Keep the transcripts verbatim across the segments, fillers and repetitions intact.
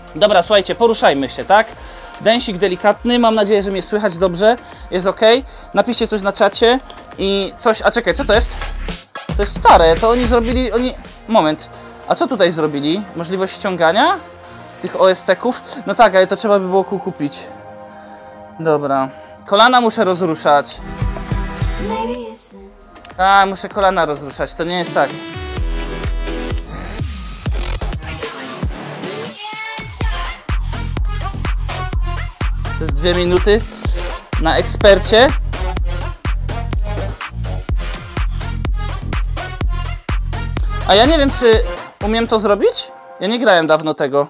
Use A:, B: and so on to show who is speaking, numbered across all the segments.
A: Dobra, słuchajcie, poruszajmy się, tak? Dęsik delikatny, mam nadzieję, że mnie słychać dobrze, jest ok. Napiszcie coś na czacie i coś... A czekaj, co to jest? To jest stare, to oni zrobili... oni. Moment, a co tutaj zrobili? Możliwość ściągania tych O S T-ków? No tak, ale to trzeba by było kupić. Dobra, kolana muszę rozruszać. A, muszę kolana rozruszać, to nie jest tak. To jest dwie minuty na ekspercie. A ja nie wiem, czy umiem to zrobić? Ja nie grałem dawno tego.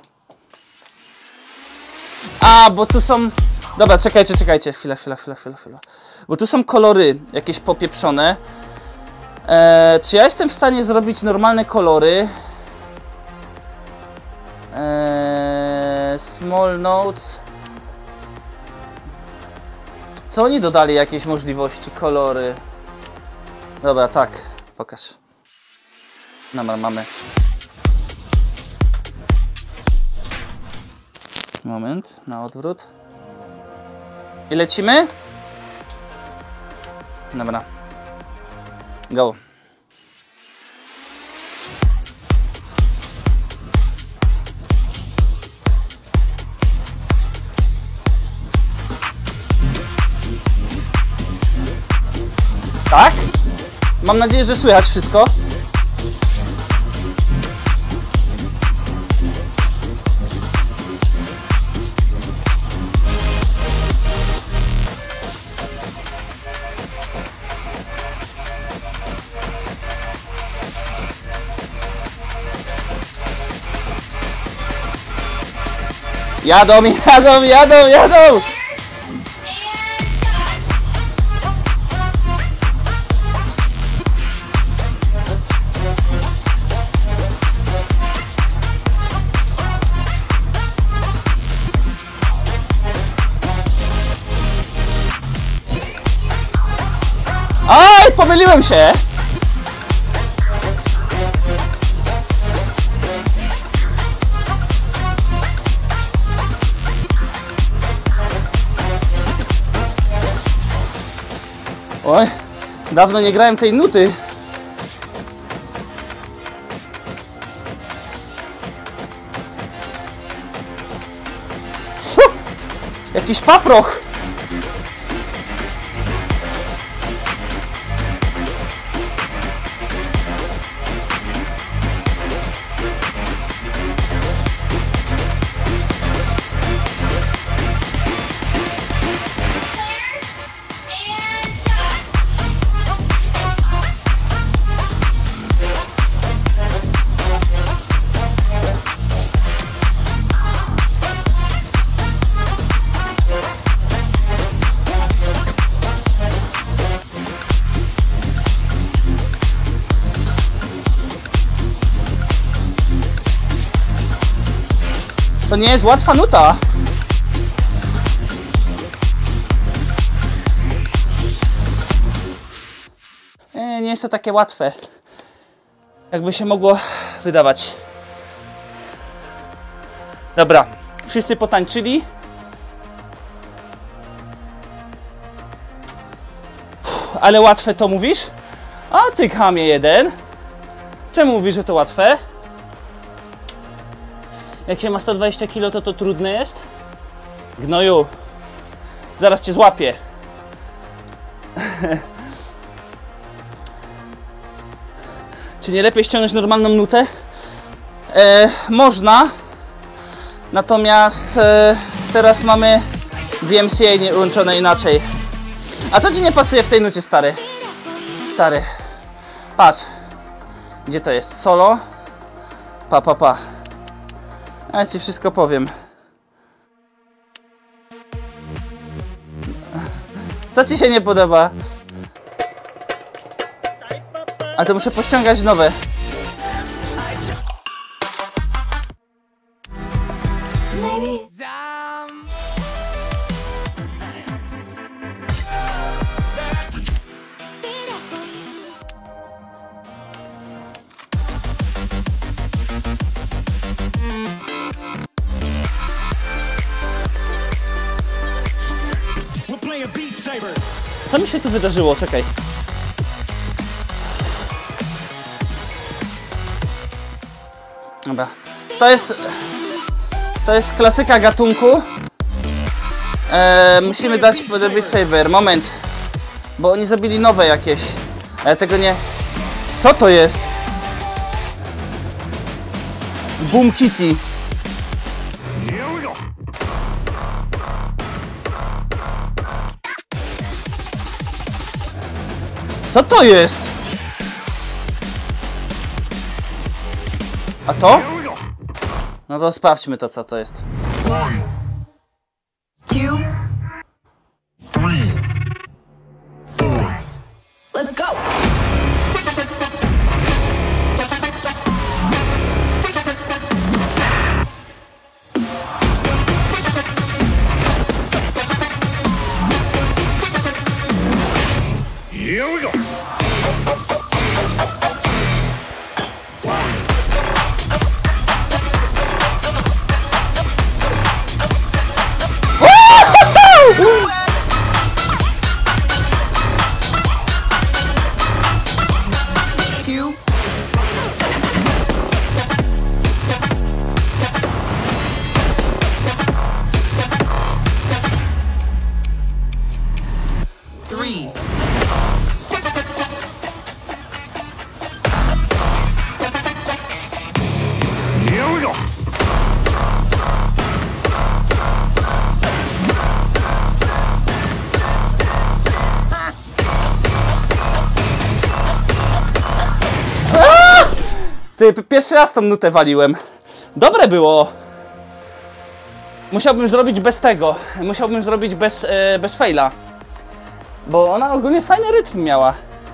A: A, bo tu są... Dobra, czekajcie, czekajcie. Chwila, chwila, chwila, chwila, chwila. Bo tu są kolory jakieś popieprzone. Eee, czy ja jestem w stanie zrobić normalne kolory? Eee, small notes. Co oni dodali? Jakieś możliwości, kolory? Dobra, tak. Pokaż. Dobra, mamy. Moment, na odwrót. I lecimy? Dobra. Go. Tak? Mam nadzieję, że słychać wszystko. Jadą, jadą, jadą, jadą! Aj, pomyliłem się! Oj, dawno nie grałem tej nuty. Fuh, jakiś paproch. To nie jest łatwa nuta. Nie, nie jest to takie łatwe, jakby się mogło wydawać. Dobra, wszyscy potańczyli. Uff, ale łatwe to mówisz? A ty chamie jeden. Czemu mówisz, że to łatwe? Jak się ma sto dwadzieścia kilo, to to trudne jest? Gnoju, zaraz cię złapię. Czy nie lepiej ściągnąć normalną nutę? E, można. Natomiast e, teraz mamy D M C A łączone inaczej. A co ci nie pasuje w tej nucie, stary? Stary. Patrz. Gdzie to jest? Solo. Pa, pa, pa. A ja ci wszystko powiem. Co ci się nie podoba? A to muszę pościągać nowe. Co mi się tu wydarzyło? Czekaj. Dobra. To jest... To jest klasyka gatunku. Eee, musimy dać Beat Saber. Moment. Bo oni zrobili nowe jakieś. Ale tego nie... Co to jest? Boom Kitty. Co to jest? A to? No to sprawdźmy to, co to jest.
B: One, two, three, four. Let's go. Here we go. Two. Three. Here we go.
A: Ty, pierwszy raz tą nutę waliłem. Dobre było. Musiałbym zrobić bez tego. Musiałbym zrobić bez, e, bez faila. Bo ona ogólnie fajny rytm miała.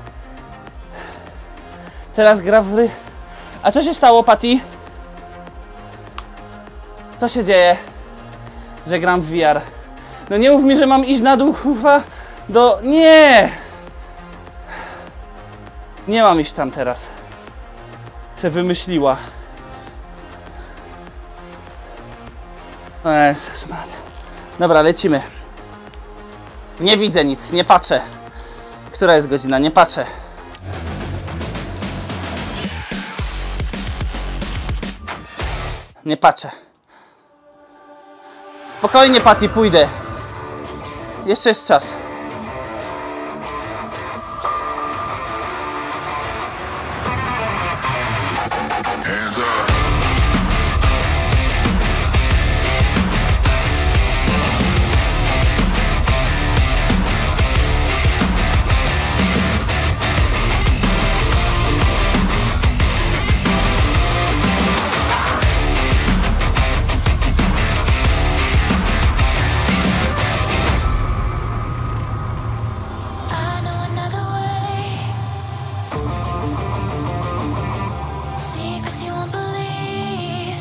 A: Teraz gra w ry... A co się stało, Patty? Co się dzieje? Że gram w V R. No nie mów mi, że mam iść na dół, kurwa, do... Nie! Nie mam iść tam teraz. Se wymyśliła. O Jezus Maria. Dobra, lecimy. Nie widzę nic, nie patrzę. Która jest godzina? Nie patrzę. Nie patrzę. Spokojnie, Patty, pójdę. Jeszcze jest czas.
B: Hands up.
C: I know another way. Secrets you won't believe.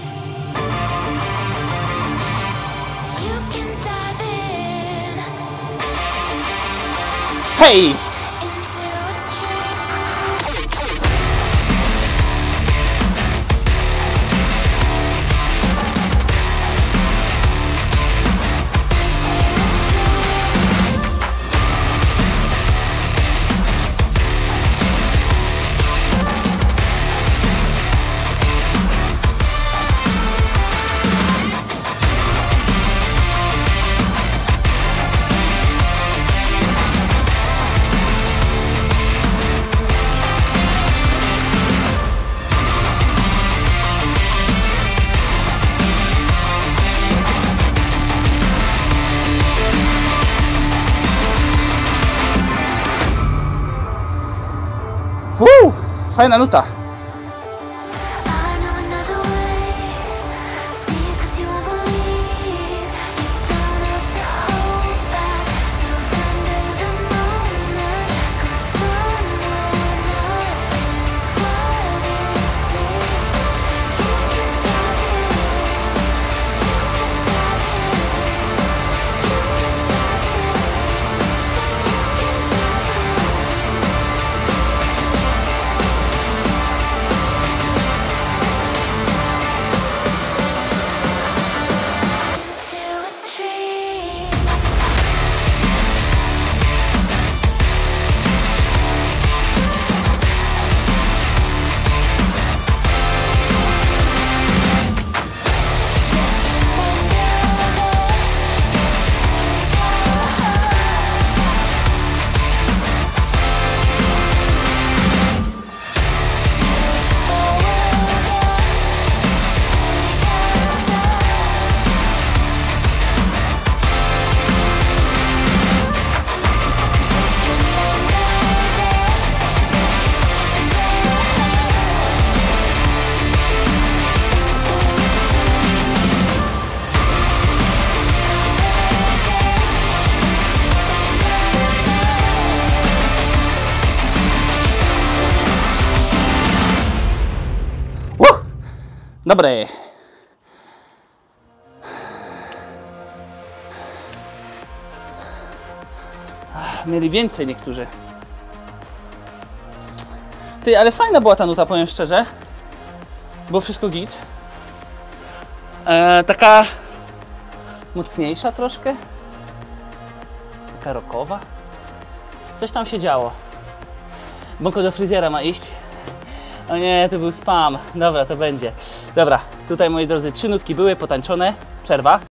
C: You can dive in
A: Hej!
C: into a dream.
A: Woo! Fajna nuta.
C: I know another way. Secrets you won't believe. You don't have to hold back. Surrender the moment. 'Cause somewhere nothing's what it seems. You can dive in. You can dive in. You can dive in. You can dive in.
A: Dobre. Mieli więcej niektórzy. Ty, ale fajna była ta nuta, powiem szczerze. Było wszystko git. E, taka mocniejsza troszkę. Taka rockowa. Coś tam się działo. Bąko do fryzjera ma iść. O nie, to był spam. Dobra, to będzie. Dobra, tutaj moi drodzy, trzy nutki były potańczone. Przerwa.